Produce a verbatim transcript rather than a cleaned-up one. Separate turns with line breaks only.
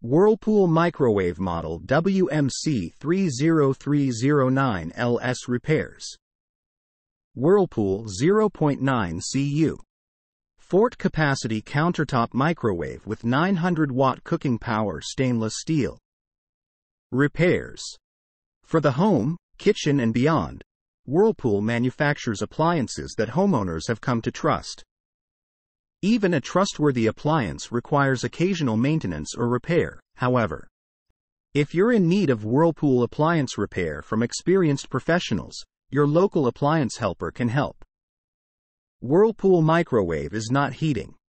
Whirlpool microwave model W M C three zero three zero nine L S repairs. Whirlpool zero point nine C U. Fort capacity countertop microwave with nine hundred watt cooking power, stainless steel. Repairs. For the home, kitchen and beyond, Whirlpool manufactures appliances that homeowners have come to trust. Even a trustworthy appliance requires occasional maintenance or repair, however. If you're in need of Whirlpool appliance repair from experienced professionals, your local appliance helper can help. Whirlpool microwave is not heating.